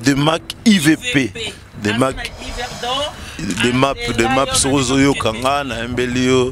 des Mac IVP. Des Mac. Des maps Rosoyo Kangana, Embelio.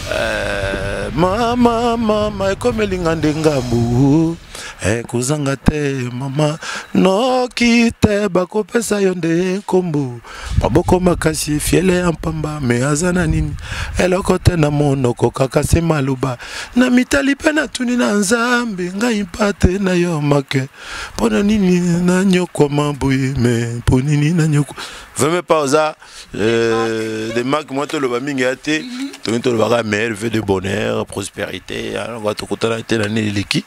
Mama, comme Lingandengabu. Kuzangate, mama. No kite, bako pesa yonde kombo. Paboko makasi, fiele ampamba, me azana nini. Elokote na mono, kokakase maluba. Na mitali pena tuni na nzambe, nga impate na yo make. Pona nini na nyoko mambuye, me ponini na nyoko. Vraiment pas aux des marques, moi, tout le baming a été, tout le baramel, veut de bonheur, prospérité, on va tout content d'être l'année de l'équipe.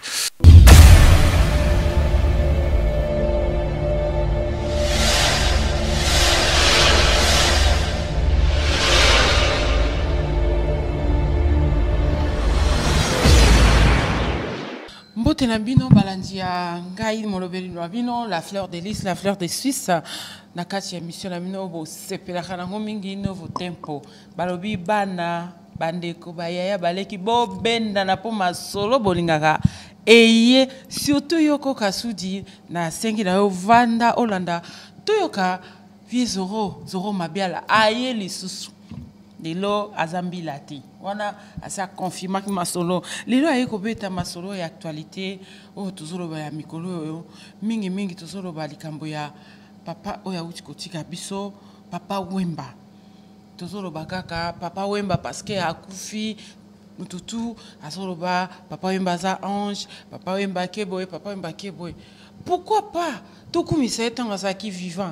Mbote na bino balandia ngai molobeli na bino la fleur de lys, la fleur de Suisse na kati ya mission na bino bo sepelaka nango mingi novo tempo balobi bana bandeko bayaya baleki bo benda na po masolo bolingaka eye surtout yoko kasudi na sengi na yo vanda olanda toyoka vie zoro mabiala aye lisusu lelo azambi lati wana asa confirma ki masolo lelo aye kobeta masolo ya actualité o tozolo ba ya mikolo yo mingi tozolo ba likambo ya papa oya uti kotika biso papa Wemba tozolo ba kaka papa Wemba parce que akufi mututu azolo ba papa Wemba za ange papa Wemba keboy papa Wemba keboy pourquoi pas tokumisa etanga za ki vivant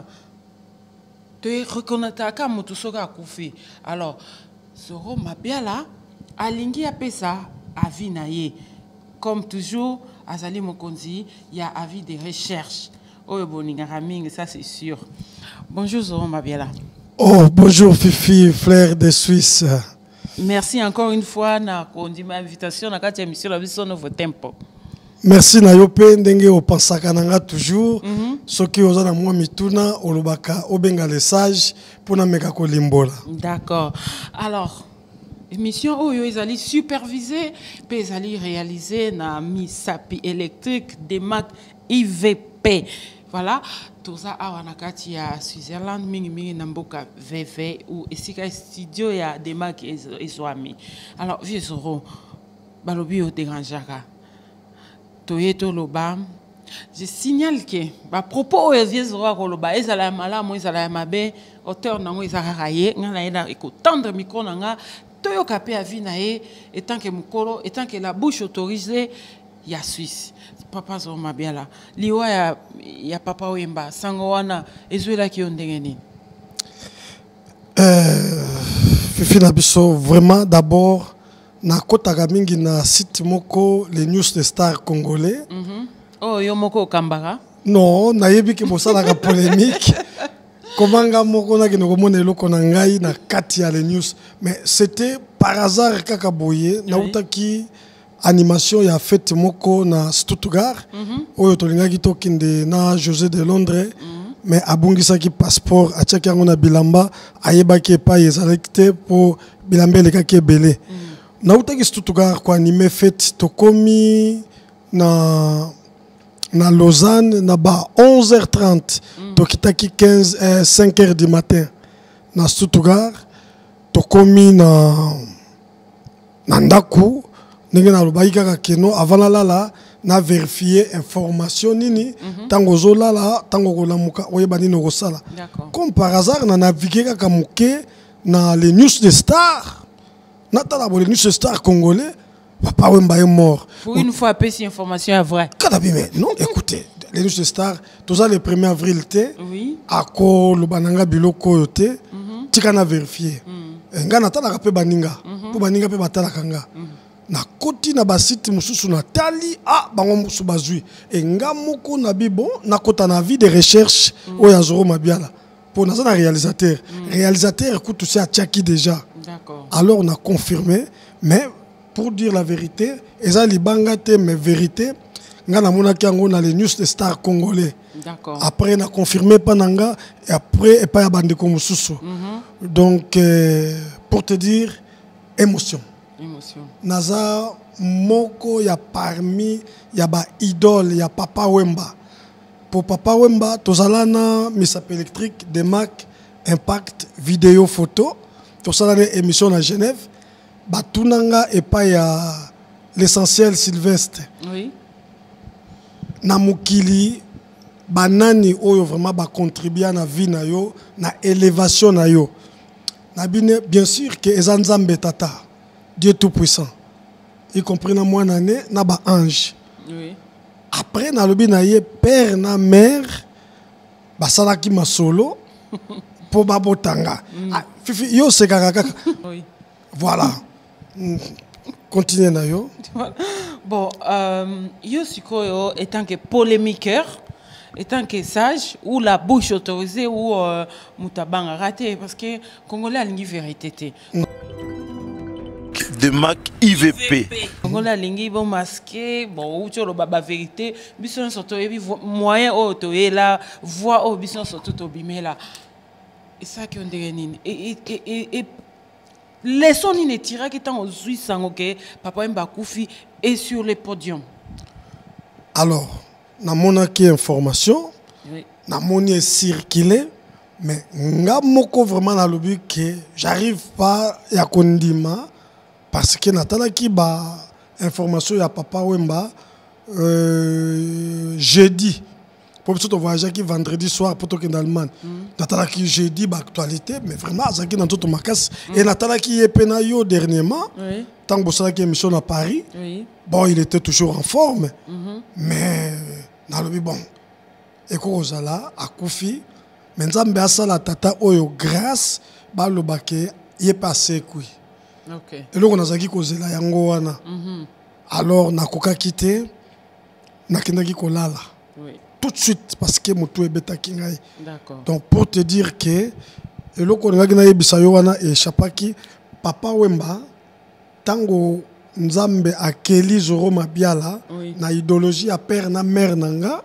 te reconnaître ka mutu soka akufi alors Zoro Mabiala alingi apesa avis na ye comme toujours azali mokonzi il y a avis de recherche oyo boningaka mingi ça c'est sûr. Bonjour Zoro Mabiala. Oh bonjour Fifi frère de Suisse. Merci encore une fois na kondima invitation na kati émission la biso Nouveau Tempo. Merci na yo pe ndenge opensaka nanga toujours soki oza na mwa mituna olobaka obenga les sages pona meka ko limbola. D'accord. Alors émission oyo ezali supervisée pe ezali réalisée na Misapi électrique des Mac IVP. Voilà, toza awa na kati ya Switzerland mingi na mboka VV ou esika studio ya des Mac ezwami. Alors vieux Zoro balobi o dérangeaka. Toyeto loba, je signale que à propos de vieux Zoro koloba ezala malamu ezala mabe auteur nango ezala raye ngana ina ekotendre micro nanga toyoka pe avi na ye etant que mukolo etant que la bouche autorisée ya Suisse papa Zoro Mabiala liwa ya papa Wemba sango wana ezwela ki ondenge nini Fifi na biso vraiment d'abord na kotaka mingi na site moko les news de stars congolais. Oh yo moko kambara? Non, na yebi ki bosala ka polémique. Komanga moko na kino komona eloko na ngai na kati ya les news, mais c'était par hasard kaka boye na utaki animation ya fête moko na Stuttgart. Oyo tolingaki tokinde na José de Londres. Mais abungisaki passeport atiaki yango na bilamba ayebaki epai ezalaki te po bilamba elekaki ebele. Na utaki Stuttgart kwa anime fête tokomi na Lausanne na ba 11h30 tokitaki 5h du matin na Stuttgart tokomi na ndaku ndenge na lobaki kaka keno avant la lala na vérifier information nini tango zolala tango kolamuka oyeba nini okosala comme par hasard na naviguer kaka moke na les news de stars. Natala les news de stars congolais, papa Wemba est mort. Pour une fois, peu si information est vraie. Mais non, écoutez, les news de stars, tout ça le 1er avril, oui. À quoi le bananga biloko yote, tu as vérifié. Nga natala kape baninga, pour baninga pe batala kanga. Na koti na basiti mususu na tali bango musu bazui. Nga moko na bibo na kota na vie de recherche oya Zoro Mabiala. Pour nous un réalisateur. Réalisateur écoute tout ça à Tchaki déjà. Alors on a confirmé, mais pour dire la vérité, eza libangate mais vérité, ngana mona kiango na les news de stars congolais. Après on a confirmé pananga et après et pas ya bande ko mususu. Donc pour te dire émotion. Naza moko ya parmi ya ba idole ya papa Wemba. pour Papa Wemba, Tozalana, Misap électrique, des Mac, Impact, vidéo, photo. Tozalana émission à Genève. Batunanga et pas ya l'essentiel Sylvestre. Oui. Namukili, banani oyo vraiment ba contribuer à la vie na yo, na élévation na yo. Nabine bien sûr que Ezanzambe Tata, Dieu tout puissant. Y compris na moi année na ba ange. Oui. Après na lobi na ye père na mère ba salaki masolo pour babotanga. Fifi yo c'est kaka. Oui. Voilà. Continuez na yo. Bon, yo sikoyo étant que polémiqueur, étant que sage, ou la bouche autorisée, ou moutabanga raté, parce que Congolais a une vérité. De Mac IVP. Congolais a une bon masqué, bon, ou tu as la vérité, bison surtout, moyen auto, et la voix au bison surtout au bimela. Et ça qui on dirait, et les sons ne tirent qui tant aux Suisses, Papa Mbakoufi est sur les podiums. Alors, na monaki information, Oui. na moni circulé, mais nga moko vraiment na lobi que j'arrive pas ya kondima parce que natala ki ba information ya Papa Wemba jeudi. Pour tout voyager qui vendredi soir pour toquer dans Allemagne. Natala ki jeudi ba actualité, mais vraiment azaki dans tout makas et natala ki epena yo dernièrement. Oui. Tant que ça qui émission à Paris. Oui. Bon, il était toujours en forme, mais dans le bon, et qu'on là à Koufi, mais Nzambe a la tata oyo grâce, bah le baquet, il est passé quoi. Ok. Et là on a zaki cause la yango wana. Alors na koka quitté, na kindaki kolala. Oui. Tout de suite parce que moto est beta kingai. D'accord. Donc pour te dire que et là on a gagné bisayo wana et chapaki Papa Wemba tango Nzambe akeli Zoro Mabiala Oui. na idéologie à père na mère nanga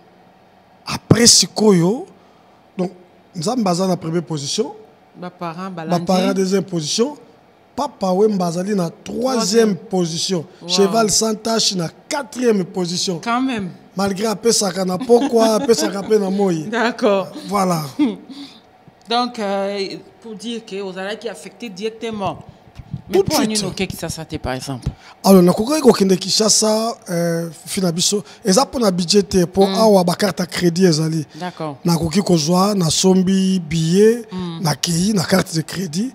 après sikoyo donc Nzambe aza na première position parents deuxième position Papa Wemba azali na troisième position cheval sans tache na quatrième position quand même malgré apesaka na pourquoi apesaka pe na moyi. D'accord. Voilà. Donc pour dire que aux allez qui affecté directement. Tout de suite. Qui ça saté par exemple. Alors na kokoki kokende Kinshasa fina biso eza pona budget pour awa ba carte à crédit ezali. D'accord. Na koki kozwa na sombi billet na kei na carte de crédit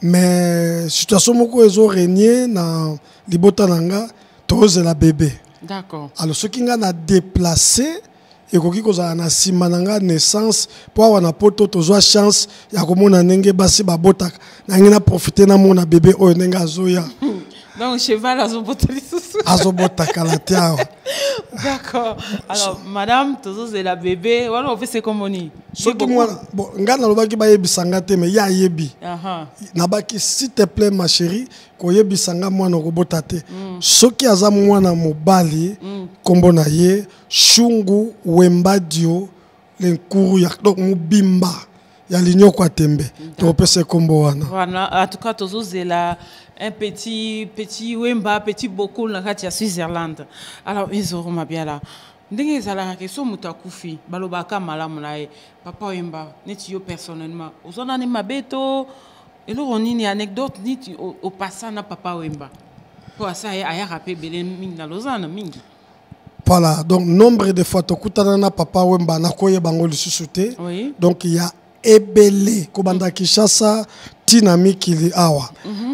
mais situation moko ezo régner na libota nanga toze la bébé. D'accord. Alors ce qui nga na déplacé et koki kozala na sima nanga naissance po awa na poto tozwa chance ya komona ndenge basi babotaka nangi na profiter na mona bébé oyo ndenge azoya. Donc cheval azoboteli sous. Azobotaka la tia. D'accord. Alors madame tozo c'est la bébé voilà on fait c'est comme on dit. Soki mwana bon nga na lobaki ba yebisanga te mais ya yebi. Na baki s'il te plaît ma chérie ko yebisanga mwana kobota te. Soki aza mwana mobali kombo na ye Shungu Wembadio lenkuru ya donc mubimba ya linyo kwa tembe. To pese kombo wana. Voilà en tout cas tozo c'est la un petit Wemba petit beaucoup na kati ya Switzerland. Alors Zoro Mabiala ndenge ezalaka ke so muta kufi balobaka malamu na ye Papa Wemba neti yo personnellement ozona ne mabeto eloko nini anecdote niti au passant na Papa Wemba pour ça aya rapé belé mingi na lozana mingi. Voilà, donc nombre de fois tokutana na Papa Wemba na koye bango lisusu te. Oui. Donc il y a ebele kobanda Kinshasa tina mikili awa.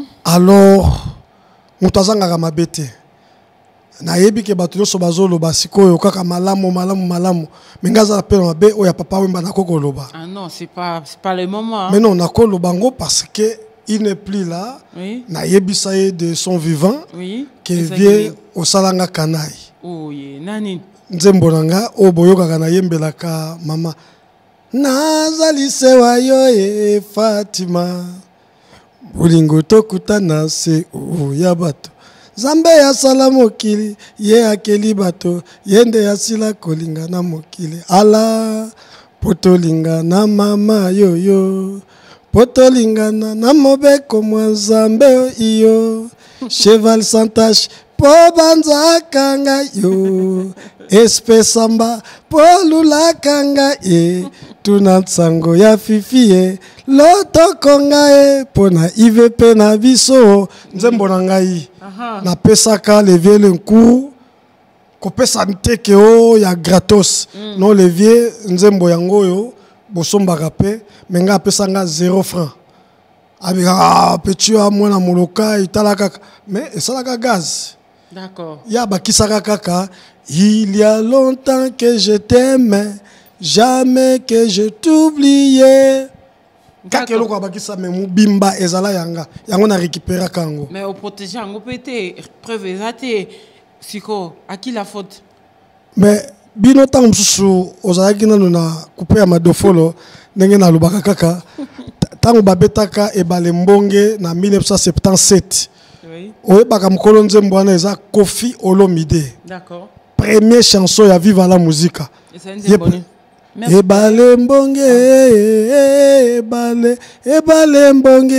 Alors mutazanga mabete na yebi ke bato nyonso bazoloba sikoyo kaka malamu mengaza pe mabe oya Papa Wemba na kokoloba. Ah non, c'est pas le moment. Hein. Mais non, na koloba ngo parce que il n'est plus là. Oui. Na yebisaye de son vivant. Oui. Qui vient au salanga kanai. Oh yeah, nani. Nzembo nanga o boyoka na yembelaka mama. Nazali sewa yo e Fatima. Bulingo tokutana se ya bato. Zambe ya sala mokili ye akeli bato yende ya sila kolinga na mokili ala potolinga na mama yoyo potolingana na mobeko mwa Zambe iyo cheval sans tache po banzaka ngai yo espesamba po lulaka ngai ye tuna nsango ya fifi ye lotoko ngai po na ivp na biso nzembo na ngai napesaka levier lenkuru kopesa nteke o ya gratos no levier nzembo yango oyo bosombaka pe me ngai apesa nga 0 franc abika petit wa mwana moloka itala kaka mais esalaka gaz. D'accord. Ya bakisaka kaka il y a longtemps que je t'aime jamais que je t'oubliais. Kaka eloko bakisa me mubimba ezala yanga yango na récupérer kango. Mais au protéger yango pété preuve ezate siko à qui la faute? Mais bino tango mususu ozalaki nano na couper ya madofolo ndenge na lobaka kaka tango babetaka ebale mbonge na 1977. Oui. Oyebaka mokolo nzembo wana eza Koffi Olomide. D'accord. Première chanson ya Viva la Musica. Ebale mbonge ebale mbonge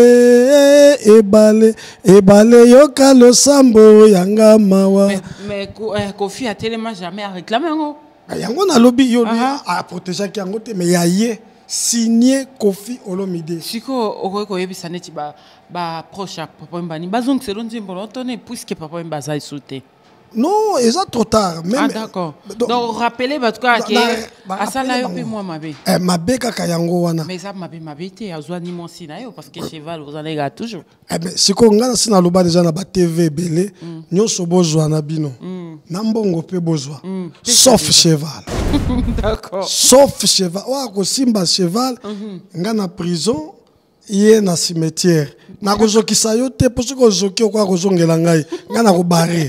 ebale yoka losambo yanga mawa. Mais Koffi a tellement jamais réclamé ngo. Yango na lobby yo a protéger ki yango te mais ya ye signé Koffi Olomide. Siko okoko yebisa neti ba proche papa mbani bazong selonzi mbolo tone puisque papa mbaza sauté. Non, c'est trop tard. Même, ah d'accord. Donc rappelez votre cas que asala yo pe moi mabe. Mabe kaka yango wana. Mais ça mabe te azwa ni mon sina yo parce que cheval vous en avez toujours. Mais c'est qu'on ngana sina loba déjà na ba TV belé, nyonso bozwa na bino. Na mbongo pe bozwa. Sauf cheval. D'accord. Sauf cheval. Wa ko simba cheval ngana prison. Yé na cimetière. Na ko zokisa yo te pour ce ko zoki ko ko zongela ngai. Ngana ko barrer.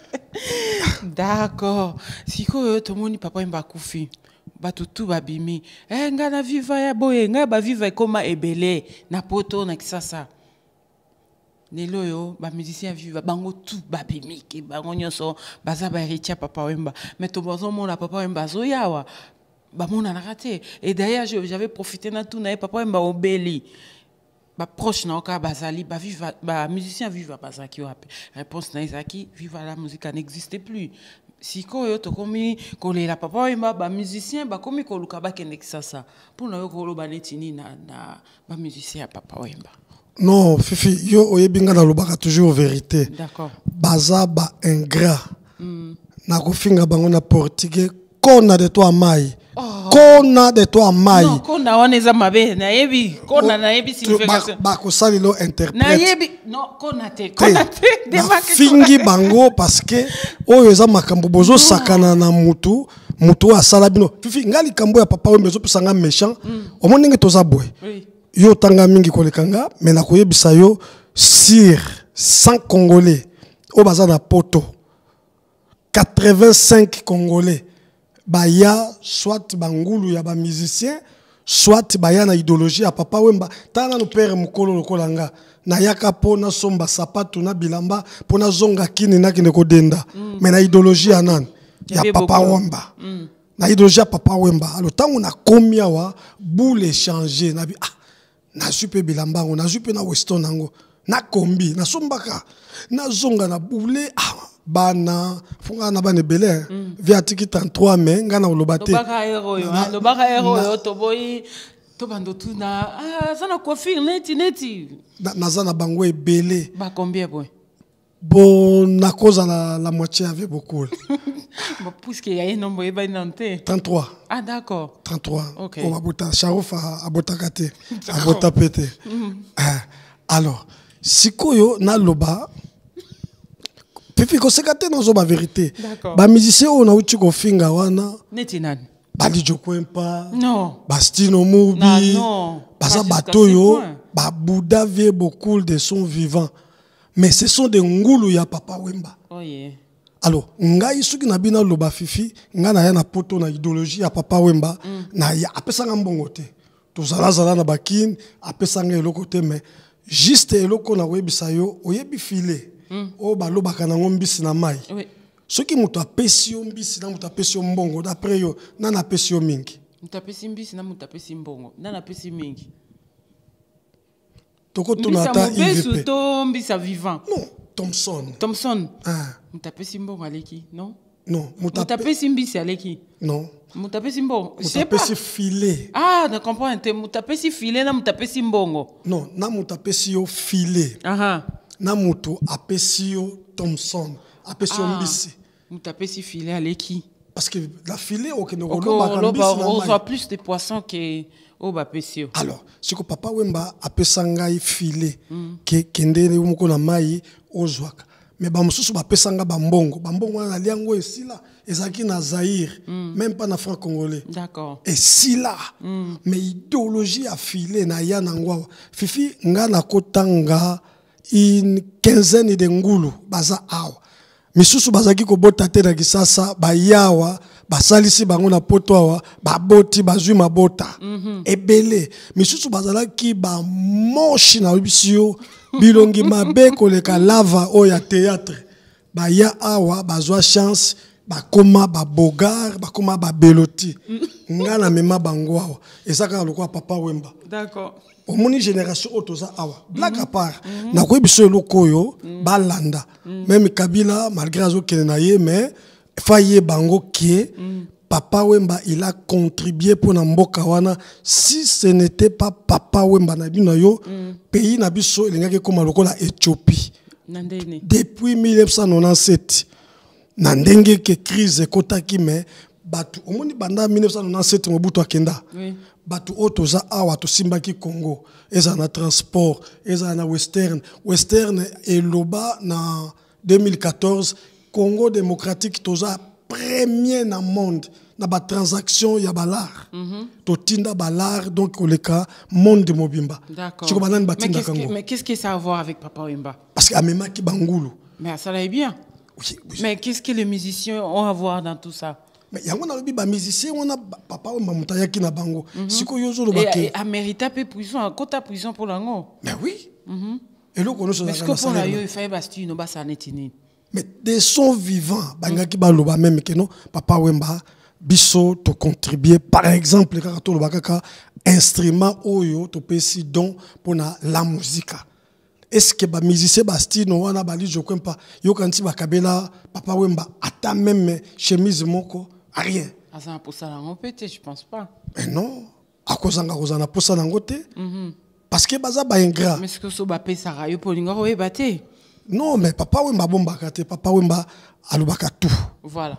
D'accord. Siko yo tomoni papa mba kufi. Batutu babimi. Ngana viva ya boye, nga ba viva koma ebele na poto na kisasa. Nelo yo ba musicien viva bango tout babimi ke bango nyonso baza ba héritier papa wemba. Mais to bozo mona papa wemba zo yawa. Ba mona na raté. Et d'ailleurs j'avais profité na tout na papa wemba obeli. Ba proche na oka bazali ba viva ba musicien viva bazaki wapi réponse na izaki viva la musique n'existe plus siko yo to komi kolela papa wemba ba musicien ba komi koluka ba kenexasa pour na yo koloba netini na ba musicien papa wemba. Non fifi yo oyebinga na lobaka toujours vérité. D'accord. Baza ba ingrat na kofinga bango na portugais kona de toi mai. Kona de toi mai. Non, kona waneza mabe na yebi kona na yebi signification. Ba ko salilo interprète. Na yebi non kona te devant que fingi bango parce que oyo eza makambo bozo sakana na mutu asala bino. Fifi ngali kambo ya papa wembe zo pesanga méchant. Omoni nge toza boy. Oui. Yo tanga mingi kolekanga mais na koyebisa yo sire 100 congolais o baza na poto 85 congolais baya soit bangulu ya ba musicien soit baya na idéologie ya papa wemba tana no père mukolo lokolanga na yaka pona somba sapatu na bilamba pona zonga kini na kine ko denda mais na idéologie ya nan ya papa wemba na idéologie ya papa wemba alors tango na komia wa boule changer na bi na jupe bilamba ngo na jupe na weston ngo na kombi na sombaka na zonga na boule bana funga na bane belé via tiki 33 mais ngana olobate lobaka hero to boy to bando tuna sana Koffi neti na zana bango ebele ba combien boy bon na cause la moitié avait beaucoup bon puisque y a un nombre eba nanté 33 ah d'accord 33 OK on va bota Sharouf abota kate abota pété alors sikoyo na loba Fifi ko sekate na zo ba vérité. Ba musicien on a uti ko finga wana. Neti nani? Bali Jokwempa. Non. Bastino Mubi. Non. Baza batoyo. Ba Bouddha vie beaucoup de son vivant. Mais ce sont des ngulu ya papa wemba. Oh yeah. Alors, ngai suki na bina loba Fifi, nga na ya na poto na idéologie ya papa wemba na ya apesa nga mbongo te. To zala na bakin apesa nga eloko te mais juste eloko na webisa yo oyebi filer. O balobaka na ngombisi na mai. Oui. Soki muto apesi yo mbisi na muto apesi yo mbongo d'après yo na na apesi yo mingi. Muto apesi mbisi na muto apesi mbongo na na apesi mingi. Toko tuna ata IVP. To mbisa vivant. Non, Thompson. Thompson. Ah. Mutapé Simbo Aleki, non? Non. Mutapé Simbisi Aleki. Non. Mutapé Simbo. Mutapé si filet. Ah, je comprends. Mutapé si filet, na mutapé Simbongo. Non, na mutapé si yo filet. Ah. Na mutu apé si yo Thompson. Apé si yo mbisi. Mutapé si filet Aleki. Parce que la filet, on reçoit plus de poissons que au bapesio. Alors, si que papa Wemba apé sangai filet, que kendele umoko na mai ozwaka. Mais ba mususu ba pesanga bambongo wana liango esila ezaki na Zaïre même pas na franc congolais. D'accord. Et si là mais idéologie a filé na ya na ngwa fifi nga na kotanga une quinzaine de ngulu baza awa misusu bazaki ko bota te na kisasa ba yawa basalisi bango na poto awa baboti bazwi mabota ebele misusu bazalaki ba moshi na bisio bilongi mabe koleka lava oya théâtre ba ya awa bazwa chance bakoma ba bogar bakoma ba beloti nga na mema bango awa ezaka lokwa papa Wemba. D'accord. Omoni génération otoza awa black à part na ko biso lokoyo balanda même Kabila malgré azokene na ye mais faye bango qui Papa Wemba il a contribué pour na mboka wana si ce n'était pas Papa Wemba na bino yo pays na biso elingaki koma lokola Éthiopie depuis 1997 na ndenge ke crise ekotaki mais batu omoni banda 1997 Mobutu akenda batu otoza awa to simbaki Congo eza na transport eza na western eloba na 2014 Congo démocratique toza premier na monde na ba transaction ya balar to tinda balar donc oleka monde mobimba. D'accord. Mais qu'est-ce que ça a à voir avec Papa Wemba? Parce que amemaki bangulu. Mais ça l'est bien. Oui. Mais qu'est-ce que les musiciens ont à voir dans tout ça? Mais yango na lobi ba musicien on a Papa Wemba mutayaki na bango. Siko yozo lo bake. Et Amérita pe prison, kota prison pour lango. Mais oui. Et lo kono so na. Mais ce que pour la yo il fallait basti no ba ça netini. Mais des sons vivants, bangaki baloba même que non, Papa Wemba biso to contribuer par exemple quand to lobaka instrument oyo to pesi don pour la musique. Est-ce que ba musicien bastino wana bali je comprends pas yo kanti bakabela Papa Wemba ata même chemise moko rien. Asa pour ça on peut je pense pas. Mais non, akozanga kozana pour ça nangote. Parce que baza ba ingrat. Mais ce que so ba pesa rayo pour lingoro e baté. Non, mais Papa Wemba bombaka te, Papa Wemba alobaka tout. Voilà.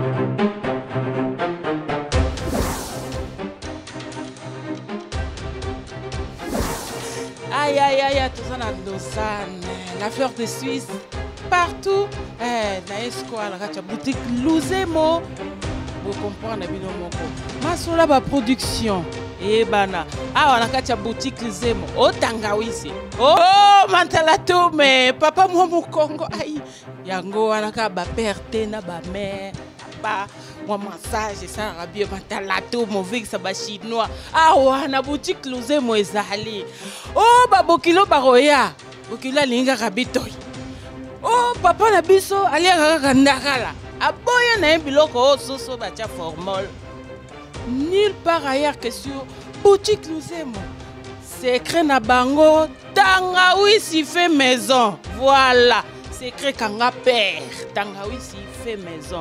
Aïe, aïe, aïe, tout ça dans Lausanne, la fleur de Suisse, partout. Naesco à la boutique Luzemo. Vous comprenez bien mon Masola ba production. Eh bana, on a kacha boutique Luzemo. Oh Tangawisi. Oh Mantalato mais papa moi mon Congo aïe. Yango anaka ba perte na ba mère. Ba moi massage ça rabie Mantalato mauvais ça ba chinois. Ah wana boutique Luzemo ezali. Oh ba bokilo baroya. Bokilo linga rabitoy. Oh papa na biso ali kaka ndakala. Aboya na biloko soso bacha formol. Nulle part ailleurs que sur boutique Luzemo. Secret na bango Tangawi si fait maison. Voilà, secret kanga père. Tangawi si fait maison.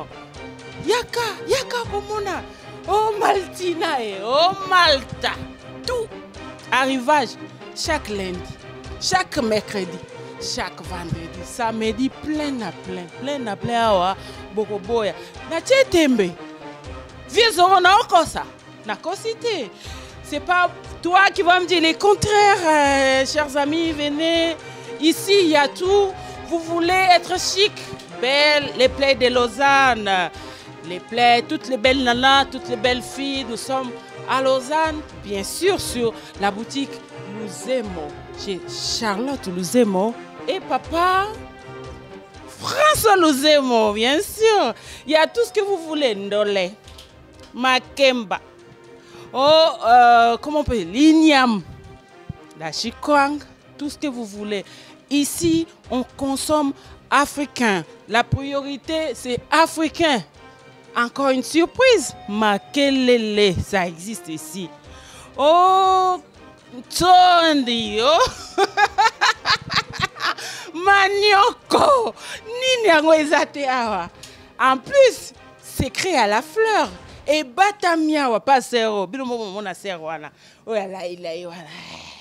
Yaka komona. Oh Maltina et oh Malta. Tout arrivage chaque lundi, chaque mercredi, chaque vendredi, samedi plein à plein awa bokoboya. Na Tchetembe. Viens on a encore ça. Na cosité. C'est pas toi qui vas me dire les contraires, chers amis, venez. Ici, il y a tout. Vous voulez être chic, belle, les plaies de Lausanne, les plaies, toutes les belles nanas, toutes les belles filles. Nous sommes à Lausanne, bien sûr, sur la boutique Luzemo, chez Charlotte Luzemo et papa François Luzemo, bien sûr. Il y a tout ce que vous voulez, Ndolé, Makemba. Comment on peut dire, l'igname, la chikwang, tout ce que vous voulez. Ici, on consomme africain. La priorité, c'est africain. Encore une surprise, makelele, ça existe ici. Oh, Tondi, oh. Manioko. Nini yango ezate awa. En plus, c'est créé à la fleur. Et batamia wa pas zéro. Bino mo na zéro wana. Oh là il a voilà.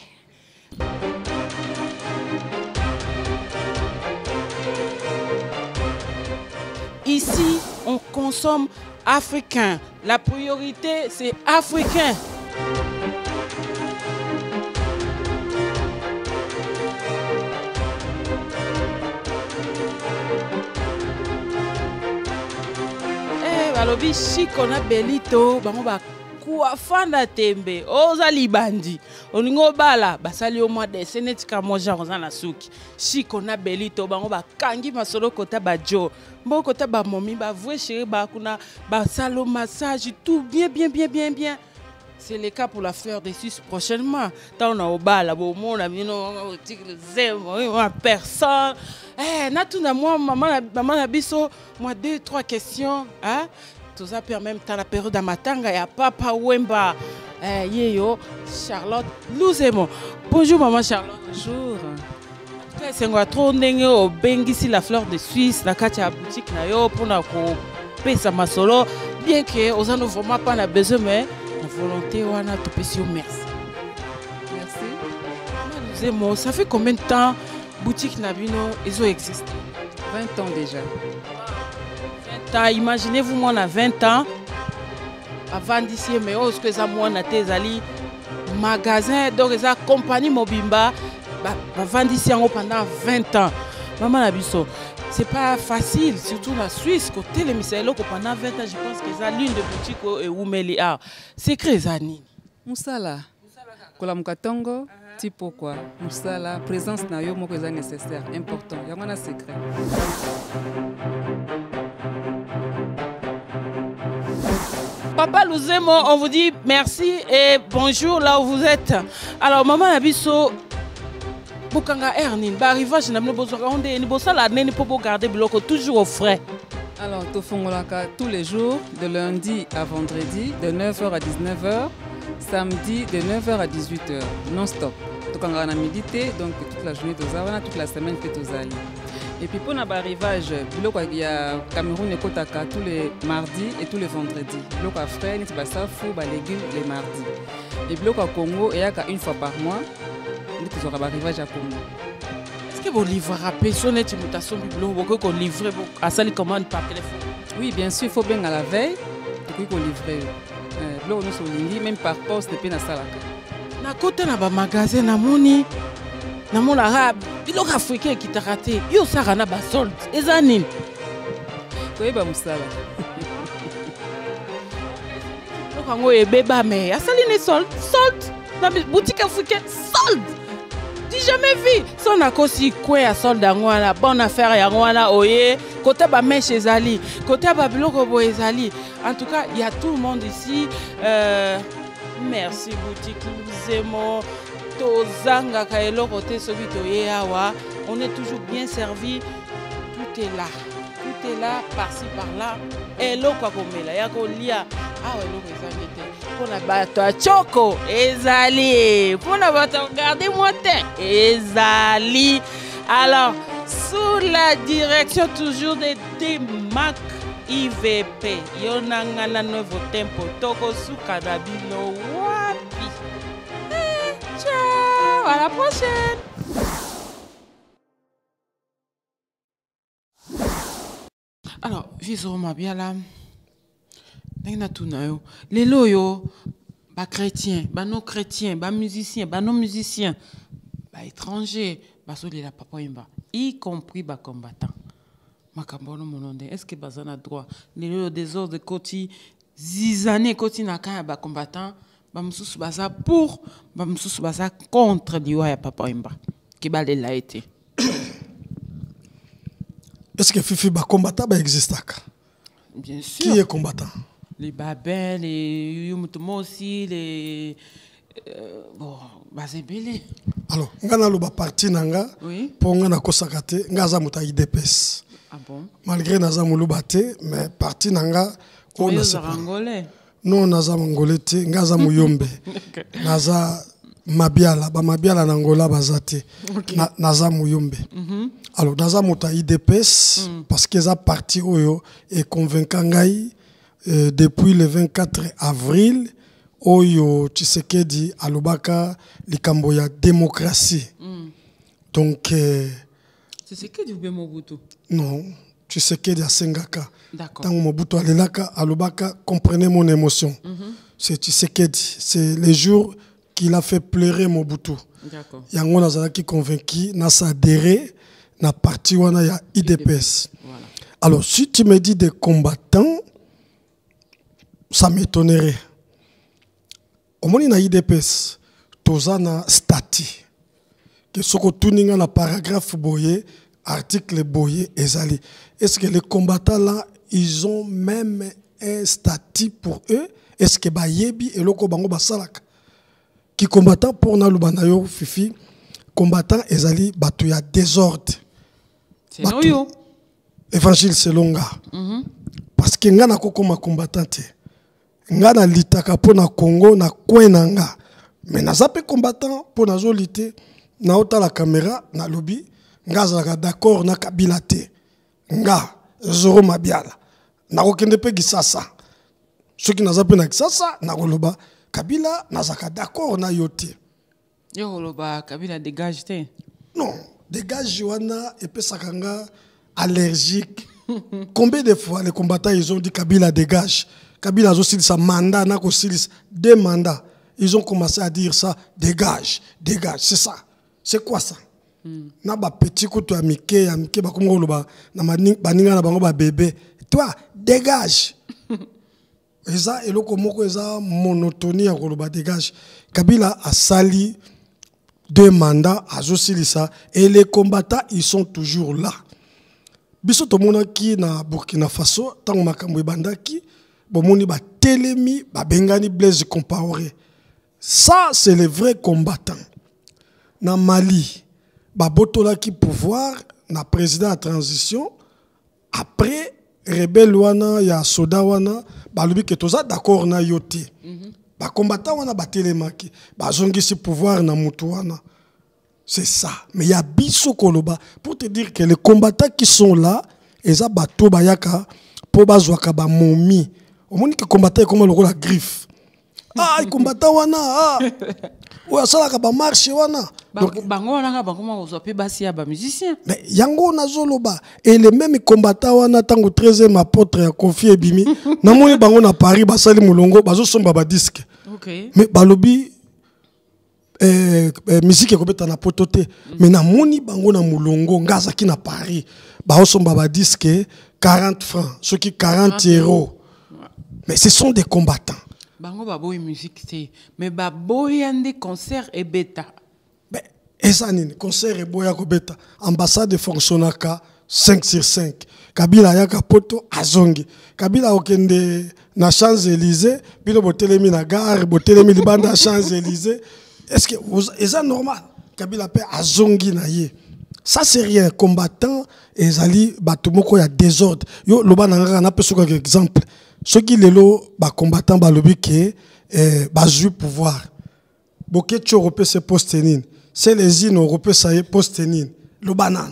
Ici, on consomme africain. La priorité, c'est africain. Balobi chic on a belito bango ba kuafanda tembe oza libandi oningo bala basali au mois de senetika moja roza na suki chic on a belito bango ba kangi masolo kota ba jo mbo kota ba momi ba voué chéri ba kuna ba salo massage tout bien. C'est le cas pour la fleur des Suisses prochainement. Tant on a au bal, bon monde, personne. Eh, natuna moi maman nabiso, moi 2-3 questions, hein. Tout ça permet même temps la période de matanga ya papa Wemba. Eh yeyo Charlotte Louzemo. Bonjour maman Charlotte. Bonjour. C'est quoi trop ndenge au bengisi la fleur de Suisse la katia boutique na yo pour na ko pesa masolo bien que aux en vraiment pas na besoin mais la volonté wana to pesi merci. Merci. Ça fait combien de temps boutique Nabino ils ont existé? 20 ans déjà. 20 ans, imaginez-vous moi on a 20 ans avant d'ici mais ce que ça moi na tezali magasin donc ça compagnie Mobimba va vendre ici pendant 20 ans. Maman Nabiso, c'est pas facile, surtout la Suisse, côté les Misaëlo, pendant 20 ans, je pense que c'est l'une des boutiques où Meli a. C'est Crézani. Moussala. Kolamukatongo, tipo quoi. Moussala, présence na yo moko est nécessaire, important. Il y a un secret. Papa Louzemo, on vous dit merci et bonjour là où vous êtes. Alors, Maman Nabiso, Bokanga Ernin, arrivage na besoin de ni bosala neni pour garder bloc toujours au frais. Alors, Tofongolaka tous les jours de lundi à vendredi de 9h à 19h, samedi de 9h à 18h, non stop. Tokanga na méditer donc toute la journée tozana, toute la semaine fait tozali. Et puis pour l'arrivage, il y a Cameroun et Kotaka tous les mardis et tous les vendredis. Il y a frais, il y a légumes les mardis. Et puis il y a Congo, il y a une fois par mois. Il y a l'arrivage à Congo. Est-ce que vous livrez à personne et mutation biblique qu'on livre à sa commande par téléphone? Oui, bien sûr, il faut bien à la veille pour qu'on livre. Même par poste depuis na salaka. Na côté na ba magasin na moni na mon arabe, il est africain qui t'a raté. Yo ça na ba solde. Ezanine. Koye ba musala. Lokango e beba mais asali ne solde. Dans la boutique africaine, solde. J'ai jamais vu. Son a aussi quoi à solde la bonne affaire ya ngwana oye, côté ba mèche ezali, côté ba biloko bo ezali. En tout cas, il y a tout le monde ici. Merci boutique Louzemo. Tozanga kaelo côté sobito yeawa. On est toujours bien servi. Tout est là. Tout est là, par-ci par-là. Et l'eau quoi comme là, ya ko lia. Ah ouais, l'eau ezali. Pour la bateau à choco, ezali. Pour la bateau, regardez-moi, ezali. Alors, sous la direction toujours de Mac IVP, Yonangana Nouveau Tempo, Toko Sukarabino, Wapi. Ciao, à la prochaine. Alors, visons-moi bien là. Les loyaux, les chrétiens, les non-chrétiens, les musiciens, les non-musiciens, les étrangers, y compris les combattants. Est-ce que vous avez droit? Les loyaux des ordres de côté, zizane côté naka les combattants, bamsous baza pour, bamsous baza contre les papa imba. Qui balde l'a été. Est-ce que Fifi les combattants existent? Bien sûr. Qui est combattant? Les babins, les yumutumo aussi, les bon, bazébélé. Alors, ngana lo ba parti nanga, oui. Pour ngana kosakate, ngaza muta IDPS. Ah bon? Malgré naza mulubate, mais parti nanga on a angolais. Non, naza mongolais te, ngaza muyombe. Naza Mabiala, Mabiala Nangola Bazate, Naza Mouyombe. Alors, Naza Mota IDPS, parce qu'ils ont parti Oyo et convaincant Ngaï depuis le 24 avril, Oyo Tshisekedi Alobaka, Likamboya démocratie. Donc, Tshisekedi ou bien Mobutu? Non, Tshisekedi à Sengaka. D'accord. Tant Mobutu Alelaka, Alobaka, comprenez mon émotion. C'est Tshisekedi, c'est les jours qu'il a fait pleurer Mobutu. D'accord. Yango Nazala qui convaincu, Nasa adhéré, na parti wana ya IDPS. Voilà. Alors, si tu me dis des combattants, ça m'étonnerait. Au moins, na IDPS, toza na stati. Que ce que tu n'as na paragraphe boye, article boye, ezali. Est-ce que les combattants là, ils ont même un statut pour eux? Est-ce que bayebi et loko bango basalaka? Qui combattant pour Nalubanayo Fifi, combattant ezali batu ya désordre. C'est noyo. Évangile selonga. Parce que nga na koko ma combattante. Nga na litaka po na Congo na kwenanga. Mais na zape combattant pour na zolite na ota la caméra na lobby nga zalaka d'accord na Kabila te. Nga Zoro Mabiala. Na kokende pe gisasa. Ceux qui na zape na gisasa na koloba Kabila nazaka d'accord na yote. Yoloba Kabila dégage te. Non, dégage wana et puis sakanga allergique. Combien de fois les combattants ils ont dit Kabila dégage. Kabila a aussi dit ça mandat na ko silis 2 mandats. Ils ont commencé à dire ça dégage, dégage, c'est ça. C'est quoi ça? Na ba petit ko to amike ba komo loba na baninga na bango ba bébé. Toi dégage. Eza eloko moko eza monotonie ya koloba dégage. Kabila a sali 2 mandats à Zosilisa et les combattants ils sont toujours là. Biso to mona ki na Burkina Faso tango makambo bandaki bomoni ba telemi ba bengani Blaise Compaoré. Ça c'est les vrais combattants. Na Mali ba botola ki pouvoir na président à transition après rebelle wana ya soda wana balobi ke toza d'accord na yote. Ba combattant wana ba telemaki ba zongisi pouvoir na mutu wana. C'est ça. Mais il y a biso koloba pour te dire que les combattants qui sont là, ils ont bateau bayaka pour bazwaka ba momi. Au moins que combattants comme la griffe. Ah, les combattants wana ah. Ou ça la ba marche wana. Bango wana ba comment vous appelez basia ba musicien. Mais yango nazoloba et les mêmes combattants wana tango 13e apôtre ya Kofi Ebimi. Na moni bango na Paris basali mulongo bazo somba ba disque. OK. Mais balobi musique ekobeta na potote mais na moni bango na mulongo ngaza ki na Paris ba osomba ba disque 40 francs ceux qui 40 euros. Mais ce sont des combattants. Bango ba boy musique c'est mais ba boy ande concert et bêta. Mais esanine concert et boya ko beta ambassade fonctionnaka 5 sur 5. Kabila yaka poto azongi. Kabila okende na Champs-Élysées, bino botelemi na gare, botelemi libanda Champs-Élysées. Est-ce que c'est normal? Kabila pe azongi na ye. Ça c'est rien. Combattant ezali batumoko ya désordre. Yo loba nanga na peso comme exemple. Ceux qui lelo ba combattant ba lobi ke ba ju pouvoir. Boké tu européen se postenine. C'est les îles européens ça y postenine. Le banane.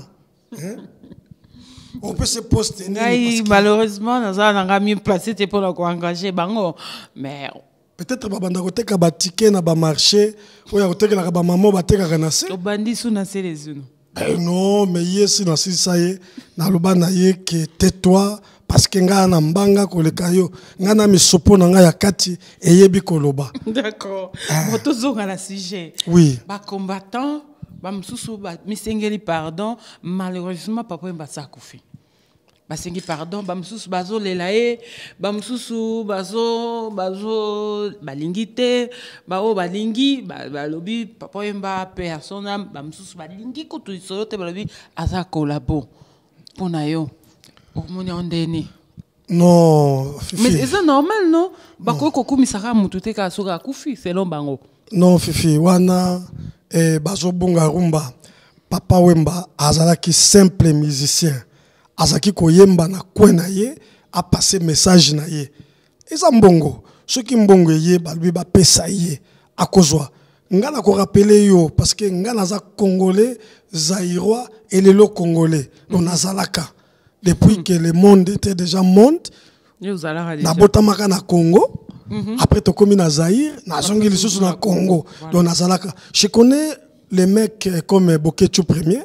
On peut se postenine. Malheureusement, nous avons mieux placé pour engager bango. Mais peut-être babanda koteka ba ticket na ba marché oya koteka na ba maman bateka kana se obandi suna se les unes. Non mais yesi na sisa ye na loba na ye que tais-toi parce que nga na mbanga koleka yo nga na misopo na nga ya kati eyebi koloba. D'accord. Moto zonga na sujet. Oui. Ba combattant ba msusu ba misengeli pardon malheureusement papa mbasa kufi. Basengi pardon bamsusu bazo lelae bamsusu bazo balingite bao balingi balobi papa yemba persona bamsusu balingi ko tu solote balobi aza kolabo pona yo omoni ondeni. Non Fifi. Mais c'est normal non bako ko kumisaka mutu te ka soka kufi selon bango. Non Fifi wana bazo bunga rumba papa wemba azalaki simple musicien. Azaki koyemba na kwena ye a passé message na ye. Eza mbongo. Ce qui mbongo ye balubi ba pesa ye akozwa nga na ko rappeler yo parce que nga naza congolais zaïrois et lelo congolais donc nazalaka depuis que le monde était déjà monde na botamaka na Congo après to komi na Zaïre na zongi lisusu na Congo donc nazalaka je connais les mecs comme Boketu premier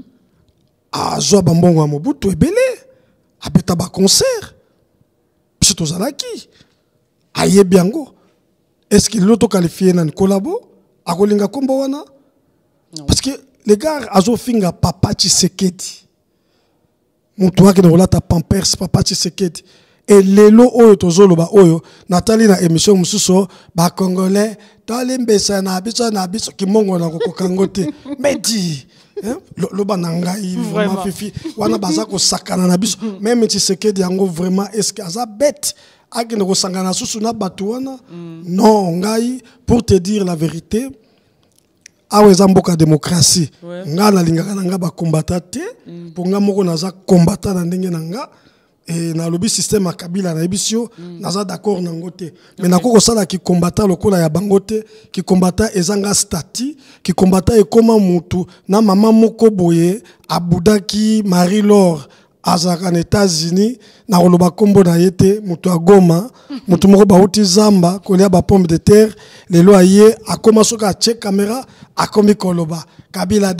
a zo bambongo Mobutu ebele abeta ba concert puis to zalaki aye biango est-ce qu'il l'auto qualifié na collabo akolinga kombo wana parce que les gars azo finga papa Tshisekedi mutu wake na rolata Pampers papa Tshisekedi et lelo oyo tozoloba oyo natali na émission mususo ba congolais tali mbesa na biso kimongo na kokokangote medi loba nangai vraiment fifi wana baza ko sakana na biso même Tshisekedi yango vraiment est-ce que aza bête akene ko sangana susu na batu wana non ngai pour te dire la vérité awe za mboka démocratie nga na lingaka na nga ba combattant te pour nga moko naza combattant na ndenge na nga et na lobby système à Kabila na ebisio naza d'accord na ngote mais nako ko sala ki combattant lokola ya bangote ki combattant ezanga stati ki combattant e koma mutu na mama moko boye abudaki Marie-Laure azaka na États-Unis na koloba kombo na yete mutu agoma mutu moko bauti zamba kolia ba pomme de terre lelo aye akoma soka a caméra akomi koloba Kabila